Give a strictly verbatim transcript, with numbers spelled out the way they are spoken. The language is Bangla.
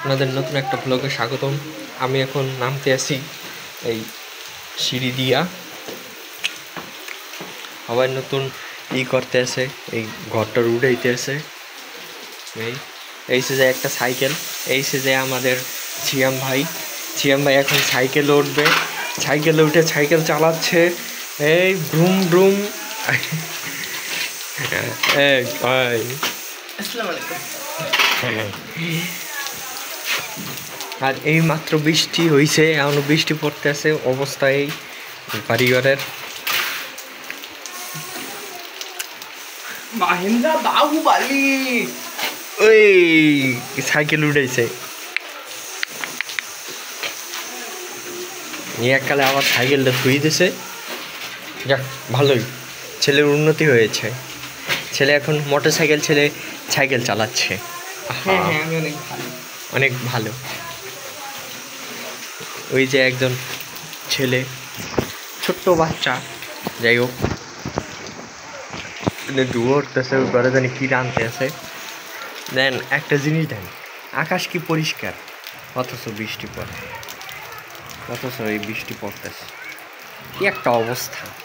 আপনাদের নতুন একটা ব্লগে স্বাগতম। আমি এখন নামতে আসি এই সিঁড়ি দিয়া। আবার নতুন ই করতে আসে, এই ঘরটার উঠাইতে আসে। এই এই সে যায় একটা সাইকেল, এই সে যায় আমাদের সিয়াম ভাই। সিয়াম ভাই এখন সাইকেলে উঠবে, সাইকেলে উঠে সাইকেল চালাচ্ছে। এই ব্রুম ব্রুম। এই ভাই আসসালামু আলাইকুম। আর এই মাত্র বৃষ্টি হয়েছে, এমন বৃষ্টি পড়তে আছে অবস্থায় কারিগরের। মাহিন্দ্রা বাহুবালি ওই সাইকেল উঠেছে, এককালে আবার সাইকেলটা ধুয়ে দিছে। যাক, ভালোই, ছেলের উন্নতি হয়েছে। ছেলে এখন মোটর সাইকেল ছেলে সাইকেল চালাচ্ছে। হ্যাঁ হ্যাঁ আমি অনেক ভালো। অনেক ভালো। ওই যে একজন ছেলে, ছোট্ট বাচ্চা, যাই হোক, দৌড়তেছে, ওই ঘরে জানি কী টানতে আছে। দেন একটা জিনিস দেন, আকাশ কি পরিষ্কার, অথচ বৃষ্টি পড়ে, অথচ এই বৃষ্টি পড়তেছে। কি একটা অবস্থা!